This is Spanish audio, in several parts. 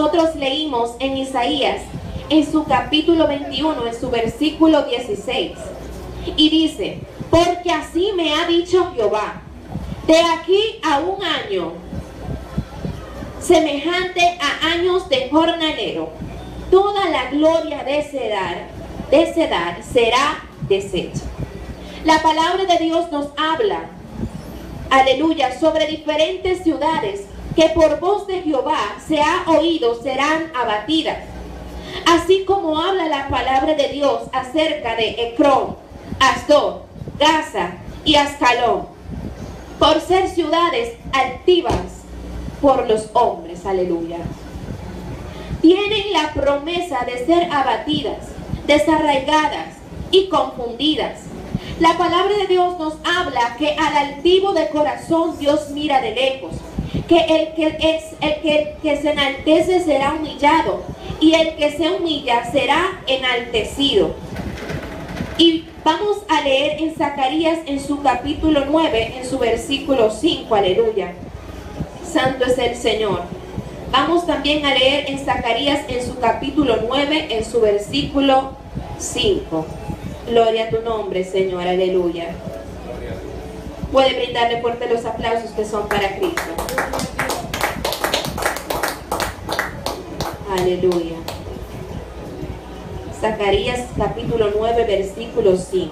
nosotros leímos en Isaías, en su capítulo 21, en su versículo 16. Y dice: porque así me ha dicho Jehová, de aquí a un año, semejante a años de jornalero, toda la gloria de ese dar será deshecha. La palabra de Dios nos habla, aleluya, sobre diferentes ciudades que por voz de Jehová se ha oído serán abatidas. Así como habla la palabra de Dios acerca de Ecrón, Asdod, Gaza y Ascalón, por ser ciudades altivas por los hombres, aleluya. Tienen la promesa de ser abatidas, desarraigadas y confundidas. La palabra de Dios nos habla que al altivo de corazón Dios mira de lejos, que el que se enaltece será humillado y el que se humilla será enaltecido. Y vamos a leer en Zacarías en su capítulo 9, en su versículo 5, aleluya. Santo es el Señor. Vamos también a leer en Zacarías en su capítulo 9, en su versículo 5. Gloria a tu nombre, Señor, aleluya. Puede brindarle fuerte los aplausos que son para Cristo. Aleluya. Zacarías capítulo 9, versículo 5.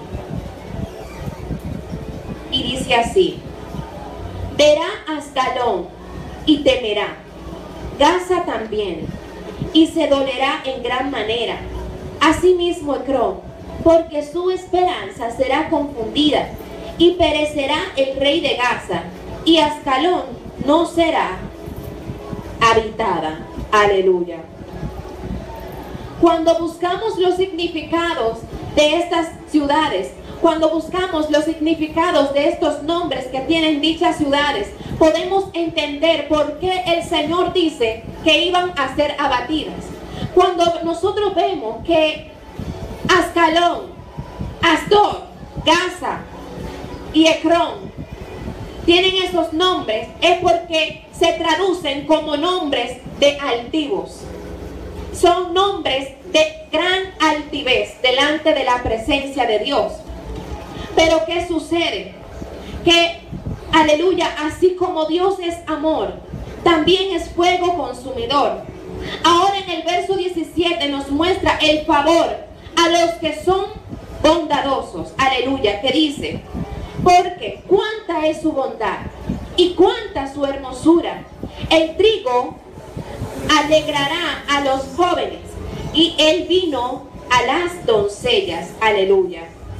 Y dice así: verá Ascalón y temerá, Gaza también, y se dolerá en gran manera. Asimismo Ecrón, porque su esperanza será confundida, y perecerá el rey de Gaza, y Ascalón no será habitada. Aleluya. Cuando buscamos los significados de estas ciudades, cuando buscamos los significados de estos nombres que tienen dichas ciudades, podemos entender por qué el Señor dice que iban a ser abatidas. Cuando nosotros vemos que Ascalón, Asdod, Gaza y Ecrón tienen esos nombres, es porque se traducen como nombres de altivos. Son nombres de gran altivez delante de la presencia de Dios. Pero ¿qué sucede? Que, aleluya, así como Dios es amor, también es fuego consumidor. Ahora en el verso 17 nos muestra el favor a los que son bondadosos. Aleluya, que dice: porque cuánta es su bondad y cuánta su hermosura. El trigo alegrará a los jóvenes y el vino a las doncellas. Aleluya.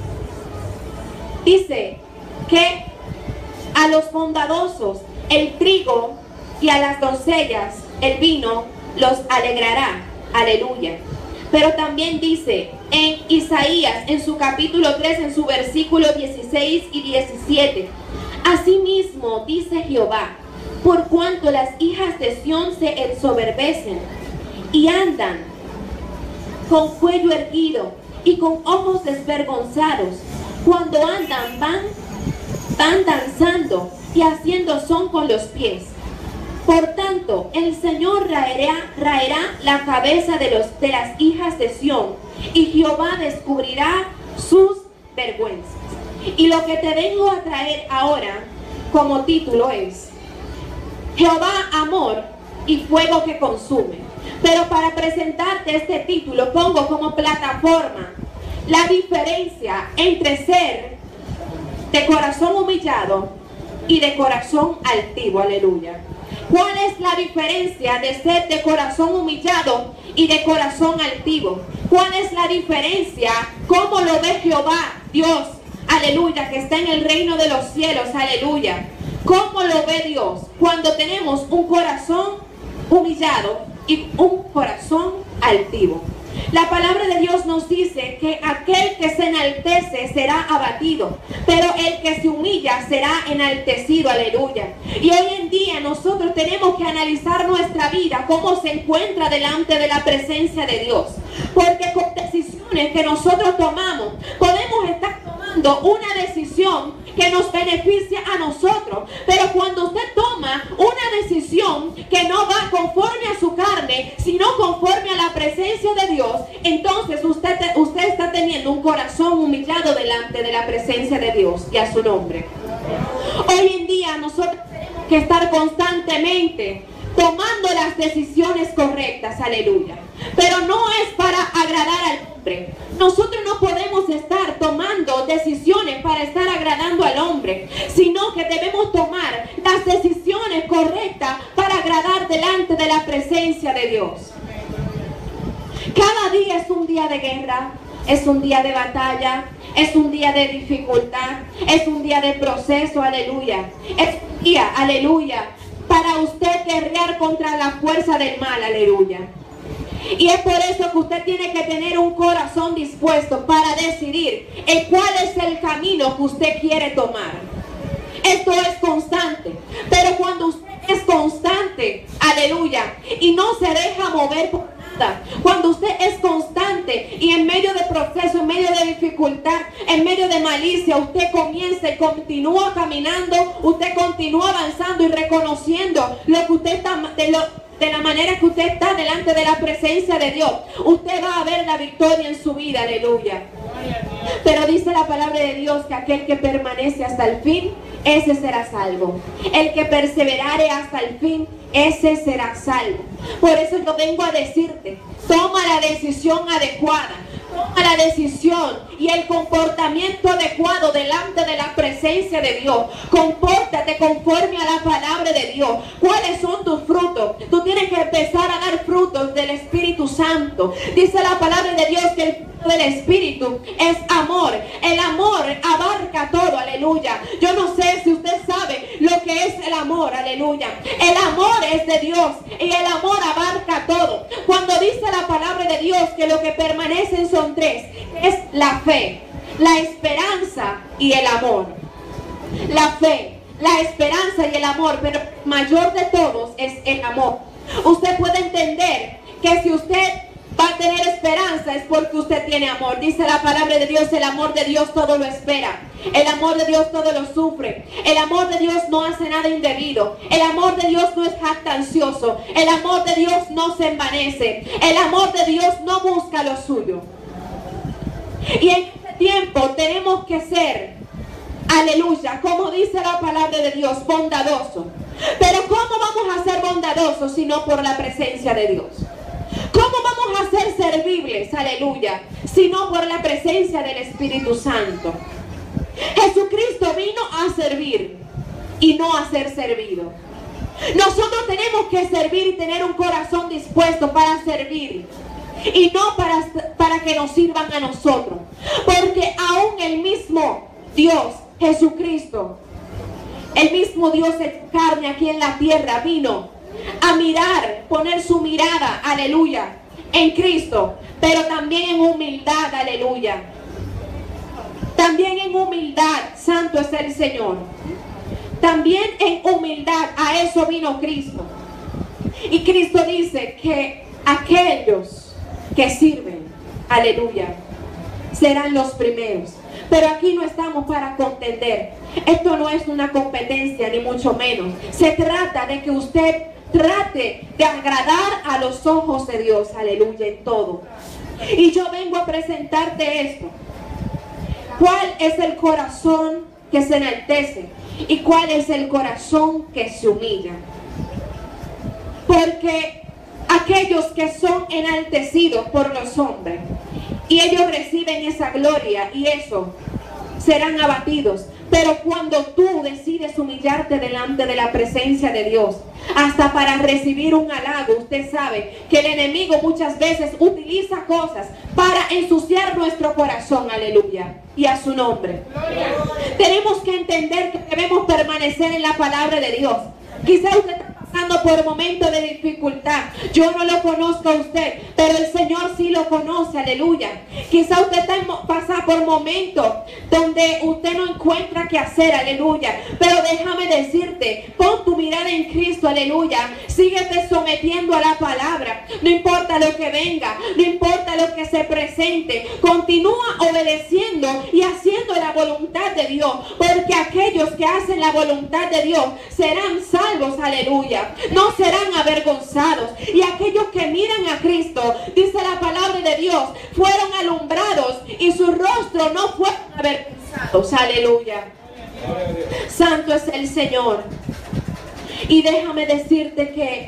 Dice que a los bondadosos el trigo y a las doncellas el vino los alegrará. Aleluya. Pero también dice en Isaías, en su capítulo 3, en su versículo 16 y 17: asimismo dice Jehová, por cuanto las hijas de Sión se ensoberbecen y andan con cuello erguido y con ojos desvergonzados, cuando andan van danzando y haciendo son con los pies. Por tanto, el Señor raerá la cabeza de las hijas de Sión, y Jehová descubrirá sus vergüenzas. Y lo que te vengo a traer ahora como título es: Jehová, amor y fuego que consume. Pero para presentarte este título pongo como plataforma la diferencia entre ser de corazón humillado y de corazón altivo. Aleluya. ¿Cuál es la diferencia de ser de corazón humillado y de corazón altivo? ¿Cuál es la diferencia? ¿Cómo lo ve Jehová, Dios? Aleluya, que está en el reino de los cielos. Aleluya. ¿Cómo lo ve Dios? Cuando tenemos un corazón humillado y un corazón altivo. La palabra de Dios nos dice que aquel que se enaltece será abatido, pero el que se humilla será enaltecido. Aleluya. Y hoy en día nosotros tenemos que analizar nuestra vida, cómo se encuentra delante de la presencia de Dios, porque con decisiones que nosotros tomamos podemos estar tomando una decisión que nos beneficia a nosotros, pero cuando usted toma una decisión que no va conforme a su carne, carne, sino conforme a la presencia de Dios, entonces usted está teniendo un corazón humillado delante de la presencia de Dios y a su nombre. Hoy en día nosotros tenemos que estar constantemente tomando las decisiones correctas, aleluya. Pero no es para agradar al hombre. Nosotros no podemos estar tomando decisiones para estar agradando al hombre, sino que debemos tomar las decisiones correctas para agradar delante de la presencia de Dios. Cada día es un día de guerra, es un día de batalla, es un día de dificultad, es un día de proceso, aleluya. Es un día, aleluya, para usted guerrear contra la fuerza del mal, aleluya. Y es por eso que usted tiene que tener un corazón dispuesto para decidir en cuál es el camino que usted quiere tomar. Esto es constante, pero cuando usted es constante, aleluya, y no se deja mover por nada, cuando usted es constante y en medio de proceso, en medio de dificultad, en medio de malicia, usted comienza y continúa caminando, usted continúa avanzando y reconociendo lo que usted está, de la manera que usted está delante de la presencia de Dios, usted va a ver la victoria en su vida, aleluya. Pero dice la palabra de Dios que aquel que permanece hasta el fin, ese será salvo. El que perseverare hasta el fin, ese será salvo. Por eso yo vengo a decirte, toma la decisión adecuada. Toma la decisión y el comportamiento adecuado delante de la presencia de Dios. Compórtate conforme a la palabra de Dios. ¿Cuáles son tus frutos? Tú tienes que empezar a dar frutos del Espíritu Santo. Dice la palabra de Dios que el fruto del Espíritu es amor. El amor abarca todo, aleluya. Yo no sé si usted sabe lo que es el amor, aleluya. El amor es de Dios y el amor abarca todo. Cuando dice la palabra de Dios que lo que permanecen son tres, es la fe, la esperanza y el amor. La fe, la esperanza y el amor, pero el mayor de todos es el amor. Usted puede entender que si usted va a tener esperanza es porque usted tiene amor. Dice la palabra de Dios, el amor de Dios todo lo espera. El amor de Dios todo lo sufre. El amor de Dios no hace nada indebido. El amor de Dios no es jactancioso. El amor de Dios no se envanece. El amor de Dios no busca lo suyo. Y en este tiempo tenemos que ser, aleluya, como dice la palabra de Dios, bondadoso. Pero ¿cómo vamos a ser bondadosos si no por la presencia de Dios? ¿Cómo vamos a ser servibles, aleluya, si no por la presencia del Espíritu Santo? Jesucristo vino a servir y no a ser servido. Nosotros tenemos que servir y tener un corazón dispuesto para servir. Y no para que nos sirvan a nosotros. Porque aún el mismo Dios, Jesucristo, el mismo Dios en carne aquí en la tierra, vino a mirar, poner su mirada, aleluya, en Cristo, pero también en humildad, aleluya. También en humildad, santo es el Señor. También en humildad, a eso vino Cristo. Y Cristo dice que aquellos que sirven, aleluya, serán los primeros. Pero aquí no estamos para contender. Esto no es una competencia, ni mucho menos. Se trata de que usted trate de agradar a los ojos de Dios, aleluya, en todo. Y yo vengo a presentarte esto. ¿Cuál es el corazón que se enaltece? ¿Y cuál es el corazón que se humilla? Porque aquellos que son enaltecidos por los hombres y ellos reciben esa gloria y eso, serán abatidos. Pero cuando tú decides humillarte delante de la presencia de Dios, hasta para recibir un halago, usted sabe que el enemigo muchas veces utiliza cosas para ensuciar nuestro corazón, aleluya, y a su nombre. Tenemos que entender que debemos permanecer en la palabra de Dios. Quizá usted está pasando por momentos de dificultad. Yo no lo conozco a usted, pero el Señor sí lo conoce, aleluya. Quizá usted está pasando por momentos donde usted no encuentra qué hacer, aleluya. Pero déjame decirte, pon tu mirada en Cristo, aleluya. Síguete sometiendo a la palabra. No importa lo que venga, no importa lo que se presente. Continúa obedeciendo y haciendo la voluntad de Dios. Porque aquellos que hacen la voluntad de Dios serán salvos, aleluya. aleluya, no serán avergonzados. Y aquellos que miran a Cristo, dice la palabra de Dios, fueron alumbrados y su rostro no fueron avergonzados, aleluya. Santo es el Señor. Y déjame decirte que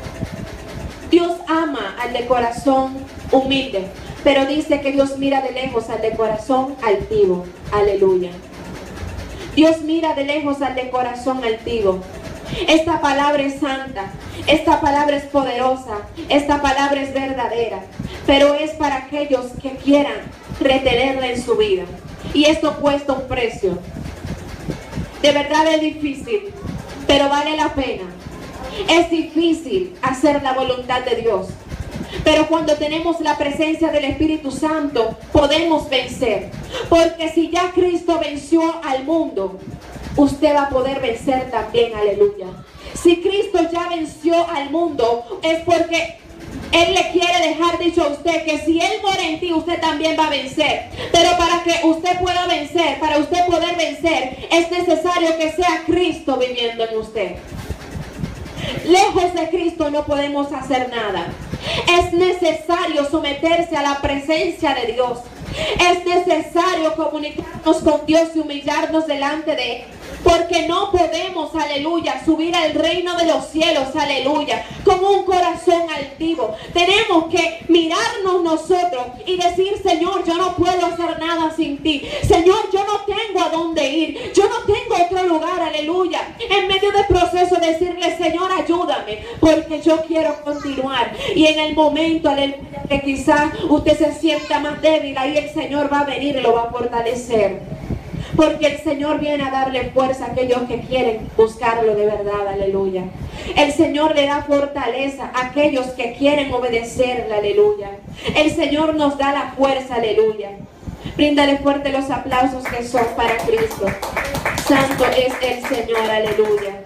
Dios ama al de corazón humilde, pero dice que Dios mira de lejos al de corazón altivo, aleluya. Dios mira de lejos al de corazón altivo. Esta palabra es santa, esta palabra es poderosa, esta palabra es verdadera, pero es para aquellos que quieran retenerla en su vida. Y esto cuesta un precio. De verdad es difícil, pero vale la pena. Es difícil hacer la voluntad de Dios, pero cuando tenemos la presencia del Espíritu Santo podemos vencer, porque si ya Cristo venció al mundo, usted va a poder vencer también, aleluya. Si Cristo ya venció al mundo, es porque Él le quiere dejar dicho a usted que si Él muere en ti, usted también va a vencer. Pero para que usted pueda vencer, para usted poder vencer, es necesario que sea Cristo viviendo en usted. Lejos de Cristo no podemos hacer nada. Es necesario someterse a la presencia de Dios. Es necesario comunicarnos con Dios y humillarnos delante de Él. Porque no podemos, aleluya, subir al reino de los cielos, aleluya, con un corazón altivo. Tenemos que mirarnos nosotros y decir, Señor, yo no puedo hacer nada sin ti. Señor, yo no tengo a dónde ir. Yo no tengo otro lugar, aleluya. En medio del proceso decirle, Señor, ayúdame, porque yo quiero continuar. Y en el momento, aleluya, que quizás usted se sienta más débil, ahí el Señor va a venir y lo va a fortalecer. Porque el Señor viene a darle fuerza a aquellos que quieren buscarlo de verdad, aleluya. El Señor le da fortaleza a aquellos que quieren obedecerle, aleluya. El Señor nos da la fuerza, aleluya. Bríndale fuerte los aplausos que son para Cristo. Santo es el Señor, aleluya.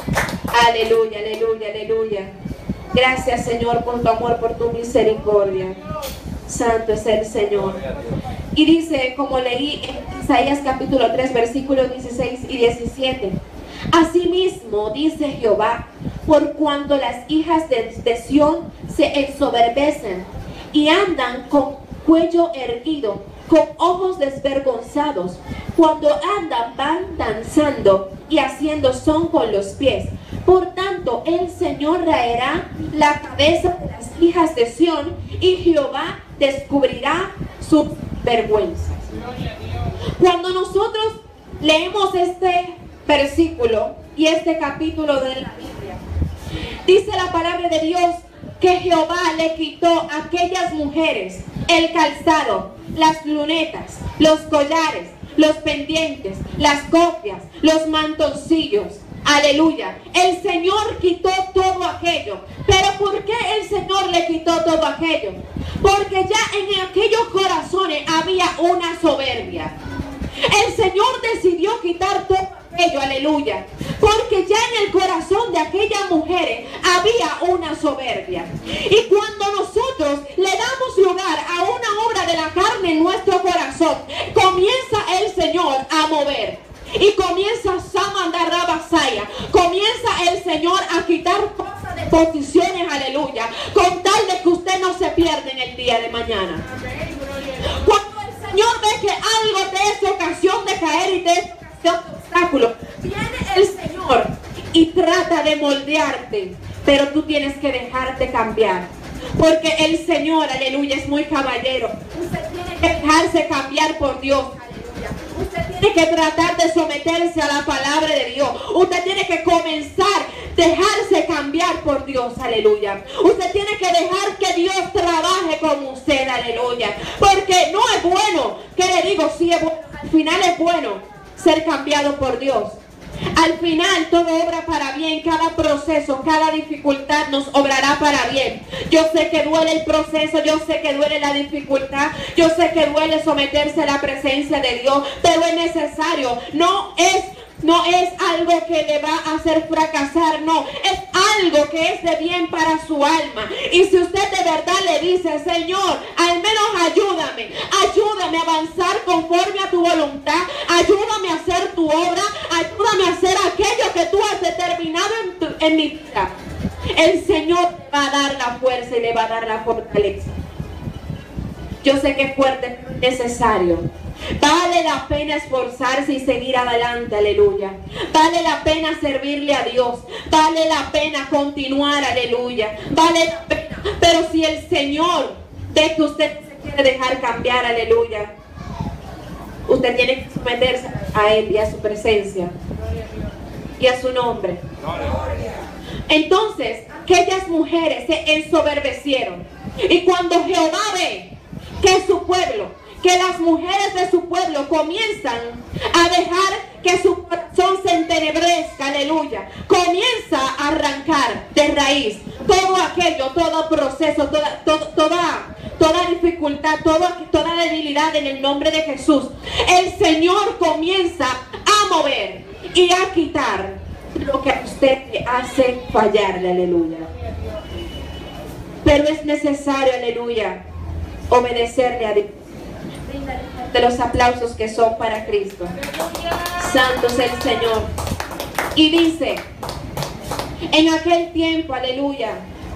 Aleluya, aleluya, aleluya. Gracias, Señor, por tu amor, por tu misericordia. Santo es el Señor. Y dice, como leí en Isaías capítulo 3, versículos 16 y 17. Asimismo, dice Jehová, por cuanto las hijas de Sión se ensoberbecen y andan con cuello erguido, con ojos desvergonzados, cuando andan van danzando y haciendo son con los pies. Por tanto, el Señor raerá la cabeza de las hijas de Sión y Jehová descubrirá sus vergüenzas. Cuando nosotros leemos este versículo y este capítulo de la Biblia, dice la palabra de Dios que Jehová le quitó a aquellas mujeres el calzado, las lunetas, los collares, los pendientes, las copias, los mantoncillos. Aleluya. El Señor quitó todo aquello. Pero ¿por qué el Señor le quitó todo aquello? Porque ya en aquellos corazones había una soberbia. El Señor decidió quitar todo aquello, aleluya. Porque ya en el corazón de aquellas mujeres había una soberbia. Y cuando nosotros le damos lugar a una obra de la carne en nuestro corazón, comienza el Señor a mover. Y comienza comienza el Señor a quitar cosas de posiciones, aleluya, con tal de que usted no se pierda en el día de mañana. Cuando el Señor ve que algo te es ocasión de caer y te es ocasión de obstáculo, viene el Señor y trata de moldearte, pero tú tienes que dejarte cambiar. Porque el Señor, aleluya, es muy caballero. Usted tiene que dejarse cambiar por Dios. Usted tiene que tratar de someterse a la palabra de Dios. Usted tiene que comenzar a dejarse cambiar por Dios, aleluya. Usted tiene que dejar que Dios trabaje con usted, aleluya. Porque no es bueno, ¿qué le digo? Sí es bueno, al final es bueno ser cambiado por Dios. Al final todo obra para bien, cada proceso, cada dificultad nos obrará para bien. Yo sé que duele el proceso, yo sé que duele la dificultad, yo sé que duele someterse a la presencia de Dios, pero es necesario, no es algo que le va a hacer fracasar, no, es algo que es de bien para su alma. Y si usted de verdad le dice, Señor, al menos ayúdame a avanzar conforme a tu voluntad, ayúdame a hacer tu obra, ayúdame a hacer aquello que tú has determinado en mi vida, el Señor le va a dar la fuerza y le va a dar la fortaleza. Yo sé que es fuerte, pero es necesario. Vale la pena esforzarse y seguir adelante, aleluya. Vale la pena servirle a Dios. Vale la pena continuar, aleluya. Vale la pena. Pero si el Señor ve que usted se quiere dejar cambiar, aleluya, usted tiene que someterse a Él y a su presencia y a su nombre. Entonces, aquellas mujeres se ensoberbecieron. Y cuando Jehová ve que su pueblo, que las mujeres de su pueblo comienzan a dejar que su corazón se entenebrezca, aleluya, comienza a arrancar de raíz todo aquello, todo proceso, toda dificultad, toda debilidad en el nombre de Jesús. El Señor comienza a mover y a quitar lo que a usted le hace fallarle, aleluya. Pero es necesario, aleluya, obedecerle a Dios. De los aplausos que son para Cristo. Santo es el Señor. Y dice, en aquel tiempo, aleluya,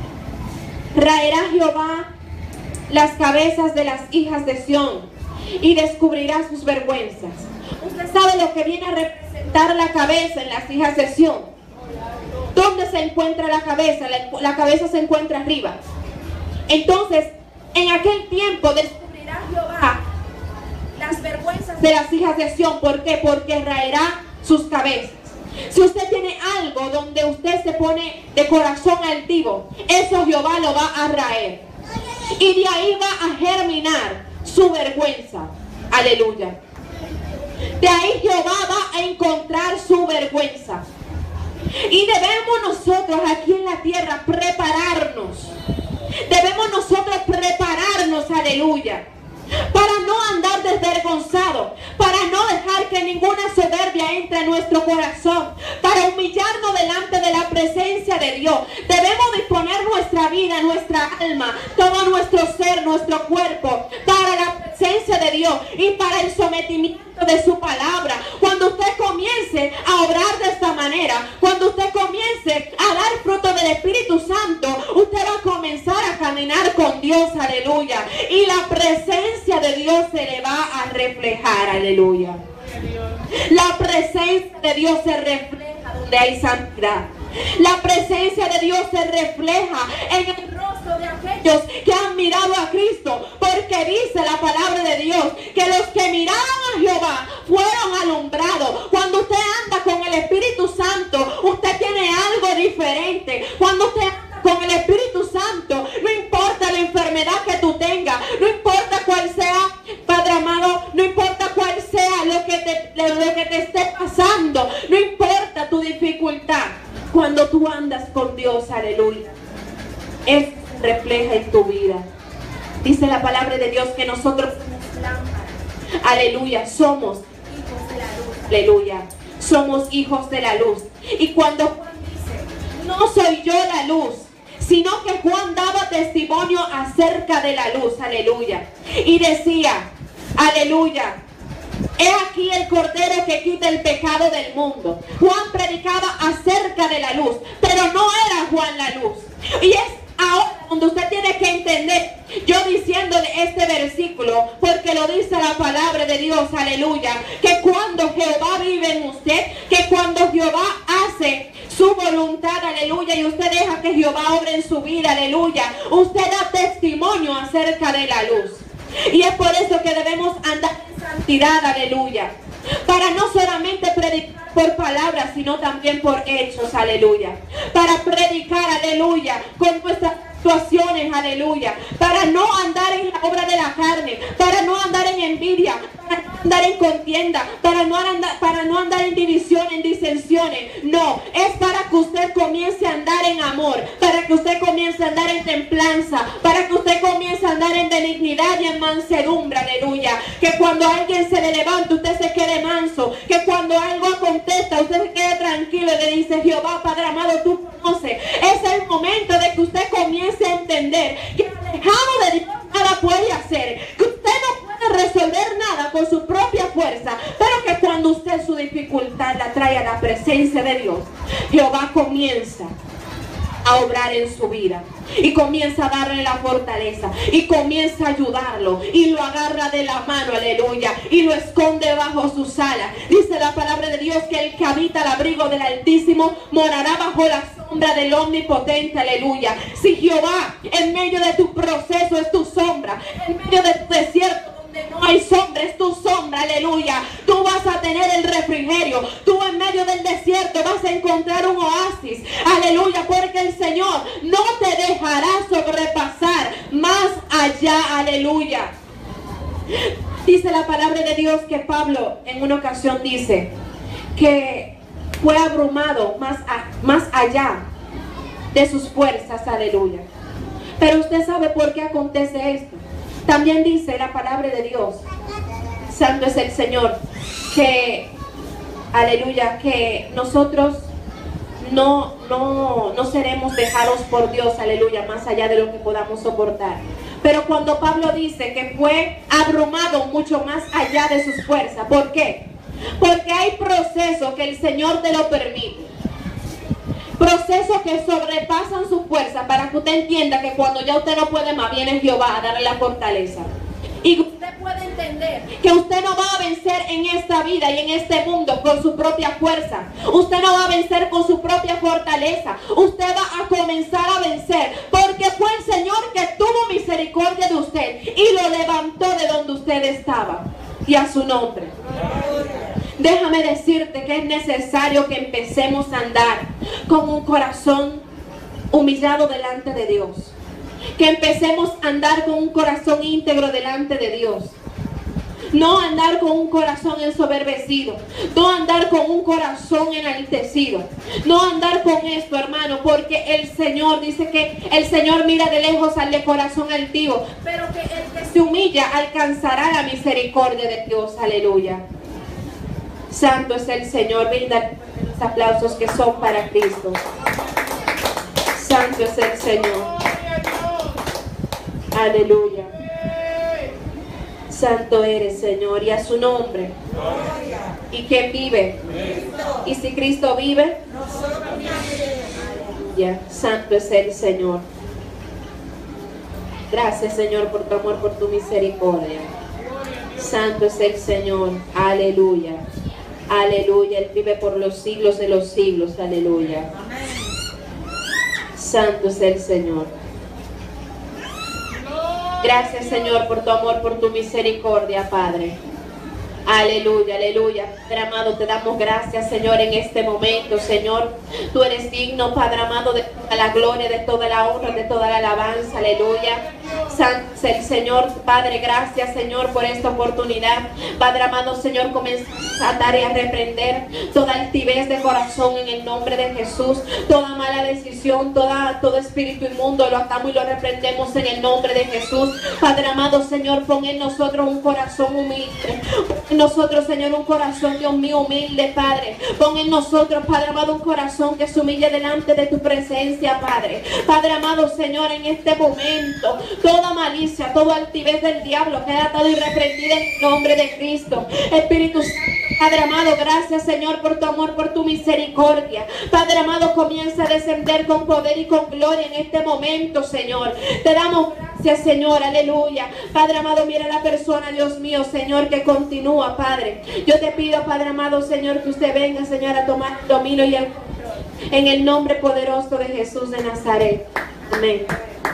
raerá Jehová las cabezas de las hijas de Sión y descubrirá sus vergüenzas. Usted sabe lo que viene a representar la cabeza en las hijas de Sión. ¿Dónde se encuentra la cabeza? La cabeza se encuentra arriba. Entonces, en aquel tiempo descubrirá Jehová las vergüenzas de las hijas de Sión. ¿Por qué? Porque raerá sus cabezas. Si usted tiene algo donde usted se pone de corazón altivo, eso Jehová lo va a raer. Y de ahí va a germinar su vergüenza. Aleluya. De ahí Jehová va a encontrar su vergüenza. Y debemos nosotros aquí en la tierra prepararnos. Debemos nosotros prepararnos, aleluya, para no andar desvergonzados, para no dejar que ninguna soberbia entre en nuestro corazón, para humillarnos delante de la presencia de Dios. Debemos disponer nuestra vida, nuestra alma, todo nuestro ser, nuestro cuerpo, para la presencia de Dios y para el sometimiento de su palabra. Cuando usted comience a obrar de esta manera, cuando usted comience a dar fruto del Espíritu Santo, usted va a comenzar a caminar con Dios, aleluya, y la presencia de Dios se le va a reflejar, aleluya. La presencia de Dios se refleja donde hay santidad. La presencia de Dios se refleja en el rostro de aquellos que han mirado a Cristo, porque dice la palabra de Dios que los que miraron a Jehová fueron alumbrados. Cuando usted anda con el Espíritu Santo, usted tiene algo diferente. Cuando usted anda con el Espíritu Santo, no importa la enfermedad que tú tengas, no importa cuál sea, Padre amado, no importa cuál sea lo que te esté pasando, no importa tu dificultad. Cuando tú andas con Dios, aleluya, eso se refleja en tu vida. Dice la palabra de Dios que nosotros somos lámparas. Aleluya, somos hijos de la luz. Aleluya, somos hijos de la luz. Y cuando Juan dice, no soy yo la luz, sino que Juan daba testimonio acerca de la luz. Aleluya. Y decía, aleluya, he aquí el Cordero que quita el pecado del mundo. Juan predicaba acerca de la luz, pero no era Juan la luz. Y es ahora donde usted tiene que entender, yo diciéndole este versículo, porque lo dice la palabra de Dios, aleluya, que cuando Jehová vive en usted, que cuando Jehová hace su voluntad, aleluya, y usted deja que Jehová obre en su vida, aleluya, usted da testimonio acerca de la luz. Y es por eso que debemos andar en santidad, aleluya, para no solamente predicar por palabras, sino también por hechos, aleluya, para predicar, aleluya, con nuestras actuaciones, aleluya, para no andar en la obra de la carne, para no andar en envidia, para no andar en contienda, para no andar en división, en disensiones. No, es para que usted comience a andar en amor, para que usted comience a andar en templanza, para que usted comience a andar en benignidad y en mansedumbre, aleluya, que cuando alguien se le levanta, usted se quede manso, que cuando algo acontezca, usted se quede tranquilo y le dice, Jehová, Padre amado, tú conoces. Es el momento de que usted comience a entender que alejado de Dios nada puede hacer, que usted no puede resolver nada por su propia fuerza, pero que cuando usted su dificultad la trae a la presencia presencia de Dios, Jehová comienza a obrar en su vida y comienza a darle la fortaleza y comienza a ayudarlo y lo agarra de la mano, aleluya, y lo esconde bajo sus alas. Dice la palabra de Dios que el que habita al abrigo del Altísimo morará bajo la sombra del Omnipotente, aleluya. Si Jehová en medio de tu proceso es tu sombra, en medio de tu desierto donde no hay sombra es tu sombra, aleluya, tú vas a tener el refrigerio. Tú en medio del desierto vas a encontrar un oasis, aleluya, porque el Señor no te dejará sobrepasar más allá, aleluya. Dice la palabra de Dios que Pablo en una ocasión dice que fue abrumado más allá de sus fuerzas, aleluya. Pero usted sabe por qué acontece esto. También dice la palabra de Dios, santo es el Señor, que, aleluya, que nosotros no seremos dejados por Dios, aleluya, más allá de lo que podamos soportar. Pero cuando Pablo dice que fue abrumado mucho más allá de sus fuerzas, ¿por qué? Porque hay procesos que el Señor te lo permite. Procesos que sobrepasan su fuerza para que usted entienda que cuando ya usted no puede más, viene Jehová a darle la fortaleza. Y usted puede entender que usted no va a vencer en esta vida y en este mundo con su propia fuerza. Usted no va a vencer con su propia fortaleza. Usted va a comenzar a vencer porque fue el Señor que tuvo misericordia de usted y lo levantó de donde usted estaba. Y a su nombre. Déjame decirte que es necesario que empecemos a andar con un corazón humillado delante de Dios. Que empecemos a andar con un corazón íntegro delante de Dios. No andar con un corazón ensoberbecido. No andar con un corazón enaltecido. No andar con esto, hermano, porque el Señor dice que el Señor mira de lejos al de corazón altivo, pero que el que se humilla alcanzará la misericordia de Dios. Aleluya. Santo es el Señor. Brinda los aplausos que son para Cristo. Santo es el Señor. Aleluya. Santo eres, Señor, y a su nombre. ¿Y quién vive? Y si Cristo vive, ya, santo es el Señor. Gracias, Señor, por tu amor, por tu misericordia. Santo es el Señor. Aleluya. Aleluya. Él vive por los siglos de los siglos. Aleluya. Santo es el Señor. Gracias, Señor, por tu amor, por tu misericordia, Padre. Aleluya, aleluya. Padre amado, te damos gracias, Señor, en este momento, Señor. Tú eres digno, Padre amado, de toda la gloria, de toda la honra, de toda la alabanza. Aleluya. Santo es el Señor. Padre, gracias, Señor, por esta oportunidad. Padre amado, Señor, comienza a atar y a reprender toda altivez de corazón en el nombre de Jesús. Toda mala decisión, todo espíritu inmundo, lo atamos y lo reprendemos en el nombre de Jesús. Padre amado, Señor, pon en nosotros un corazón humilde. En nosotros, Señor, un corazón, Dios mío, humilde, Padre. Pon en nosotros, Padre amado, un corazón que se humille delante de tu presencia, Padre. Padre amado, Señor, en este momento, toda malicia, toda altivez del diablo queda atado y reprendida en el nombre de Cristo. Espíritu Santo, Padre amado, gracias, Señor, por tu amor, por tu misericordia. Padre amado, comienza a descender con poder y con gloria en este momento, Señor. Te damos gracias, Señor, aleluya. Padre amado, mira la persona, Dios mío, Señor, que continúa, Padre. Yo te pido, Padre amado, Señor, que usted venga, Señor, a tomar el dominio y el control. En el nombre poderoso de Jesús de Nazaret. Amén.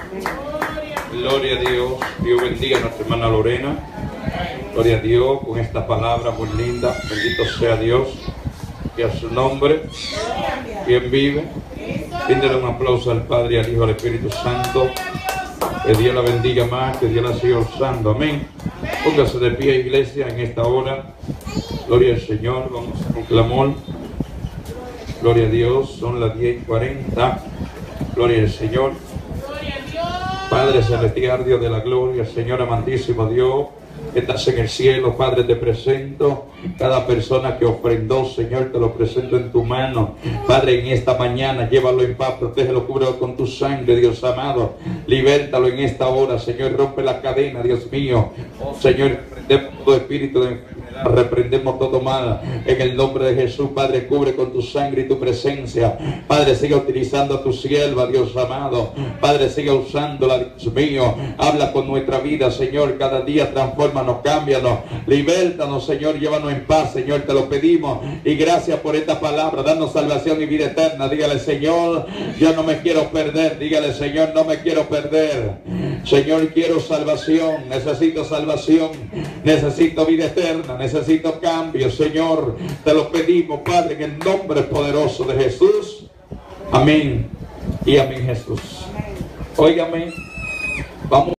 Gloria a Dios. Dios bendiga a nuestra hermana Lorena. Gloria a Dios con esta palabra muy linda. Bendito sea Dios. Y a su nombre. ¿Quién vive? Pídele un aplauso al Padre, y al Hijo, al Espíritu Santo. Que Dios la bendiga más, que Dios la siga usando. Amén. Póngase de pie, iglesia, en esta hora. Gloria al Señor. Vamos a un clamor. Gloria a Dios. Son las 10:40. Gloria al Señor. Padre celestial, Dios de la gloria, Señor amantísimo Dios, que estás en el cielo, Padre, te presento cada persona que ofrendó, Señor, te lo presento en tu mano. Padre, en esta mañana, llévalo en paz, protégelo, cúbrelo con tu sangre, Dios amado. Libértalo en esta hora, Señor, rompe la cadena, Dios mío. Oh, Señor, de todo espíritu de enfermedad, Reprendemos todo mal en el nombre de Jesús. Padre, cubre con tu sangre y tu presencia. Padre, siga utilizando a tu sierva, Dios amado. Padre, siga usándola, Dios mío. Habla con nuestra vida, Señor. Cada día transfórmanos, cámbianos, libértanos, Señor. Llévanos en paz, Señor. Te lo pedimos. Y gracias por esta palabra. Danos salvación y vida eterna. Dígale, Señor, yo no me quiero perder. Dígale, Señor, no me quiero perder. Señor, quiero salvación. Necesito salvación. Necesito vida eterna. Necesito cambio, Señor. Te lo pedimos, Padre, en el nombre poderoso de Jesús. Amén. Y amén, Jesús. Óigame, vamos.